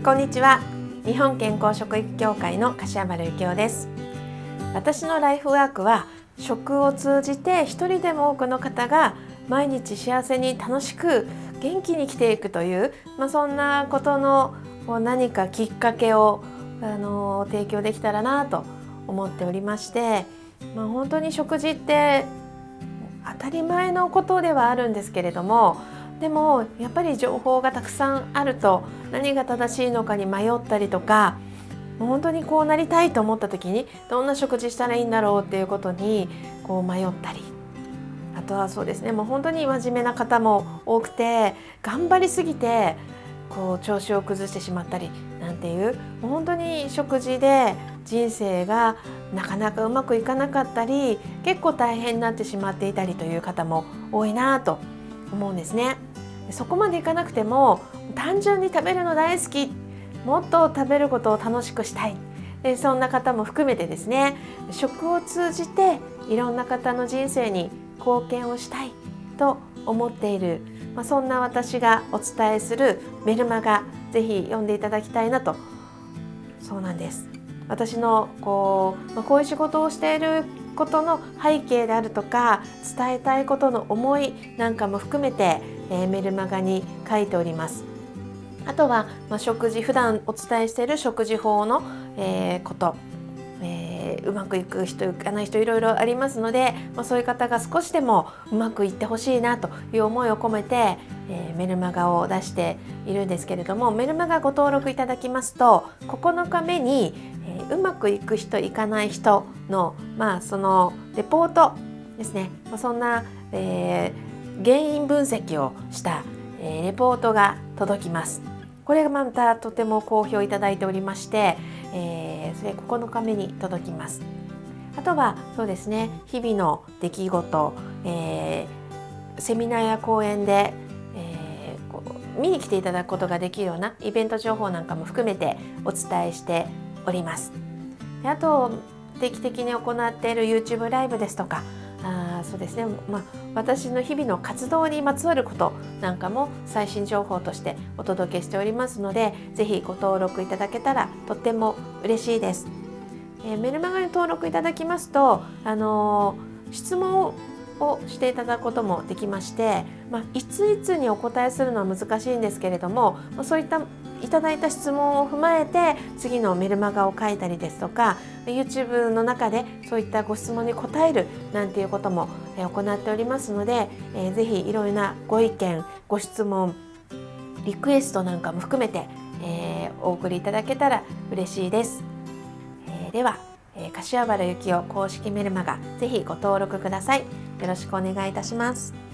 こんにちは。日本健康食育協会の柏原幸男です。私のライフワークは、食を通じて一人でも多くの方が毎日幸せに楽しく元気に生きていくという、そんなことの何かきっかけを提供できたらなと思っておりまして、本当に食事って当たり前のことではあるんですけれども、でもやっぱり情報がたくさんあると何が正しいのかに迷ったりとか、本当にこうなりたいと思った時にどんな食事したらいいんだろうっていうことに迷ったり、あとはそうですね、もう本当に真面目な方も多くて、頑張りすぎて調子を崩してしまったりなんていう、本当に食事で人生がなかなかうまくいかなかったり、結構大変になってしまっていたりという方も多いなと思うんですね。そこまでいかなくても、単純に食べるの大好き、もっと食べることを楽しくしたい、そんな方も含めてですね、食を通じていろんな方の人生に貢献をしたいと思っている、そんな私がお伝えするメルマガ、ぜひ読んでいただきたいなと。そうなんです。私のこういう仕事をしていることの背景であるとか、伝えたいことの思いなんかも含めて、メルマガに書いております。あとは、食事、普段お伝えしている食事法の、こと、うまくいく人いかない人いろいろありますので、そういう方が少しでもうまくいってほしいなという思いを込めて、メルマガを出しているんですけれども、メルマガご登録いただきますと、9日目に、うまくいく人いかない人の、そのレポートですね、そんな、原因分析をした、レポートが届きます。これがまたとても好評いただいておりまして、それ9日目に届きます。あとはそうですね、日々の出来事、セミナーや講演で、見に来ていただくことができるようなイベント情報なんかも含めてお伝えしております。であと定期的に行っている YouTube ライブですとか、そうですね、私の日々の活動にまつわることなんかも最新情報としてお届けしておりますので、ぜひご登録いただけたらとっても嬉しいです。メルマガに登録いただきますと、質問をしていただくこともできまして、いついつにお答えするのは難しいんですけれども、そういったいただいた質問を踏まえて次のメルマガを書いたりですとか、 YouTube の中でそういったご質問に答えるなんていうことも行っておりますので、ぜひいろいろなご意見、ご質問、リクエストなんかも含めて、お送りいただけたら嬉しいです。では、柏原幸男公式メルマガ、ぜひご登録ください。よろしくお願いいたします。